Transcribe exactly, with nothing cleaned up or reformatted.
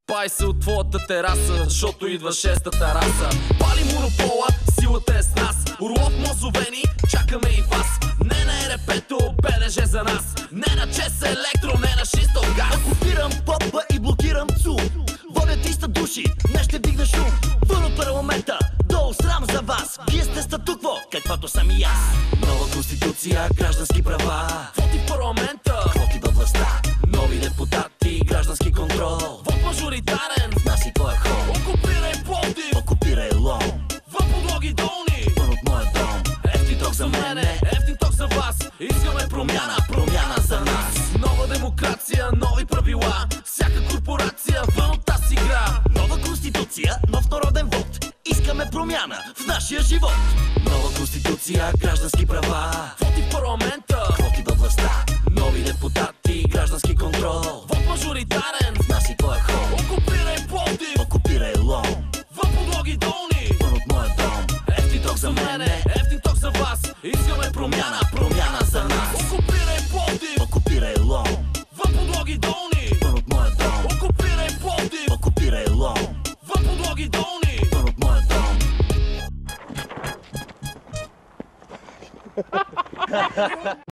Пай се от твоята тераса, защото идва шестата раса. Пали монопола, силата е с нас. Орлов мозовени, чакаме и вас. Не на ЕРП-то, БДЖ за нас. Не на ЧЕС електро, не на шистов газ. Окупирам попа и блокирам ЦУ. Водя триста души, днес ще дигна шум. Вън от парламента, долу срам за вас. Вие сте статукво, каквато съм и аз. Нова конституция, граждански права. Воти в парламента, Квоти във властта. Нови депутати, граждански контрол. вот мажоритарен, В нас и твоя хол. окупирай Пловдив, Окупирай Лом. вън подлоги долни. Вън от моя дом. Ефтин ток за мене, ефтин ток за вас. Искаме промяна, промяна за нас. Нова демокрация, нови правила. Всяка корпорация вън от тази игра. Нова конституция, нов народен вод. Искаме промяна в нашия живот. Нова конституция, граждански права. Воти в парламента, Квоти във властта. Нови депутати, граждански контрол. вот мажоритарен, В нас и твоя хол. окупирай Пловдив, Окупирай Лом. вън подлоги долни. Вън от моя дом. Ефтин ток за мене, ефтин ток за вас. Искаме промяна, Промяна за нас. окупирай Пловдив, Окупирай Лом. вън подлоги долни. Вън от моя дом. Окупирай Пловдив, Окупирай Лом. вън подлоги долни. Вън от моя дом.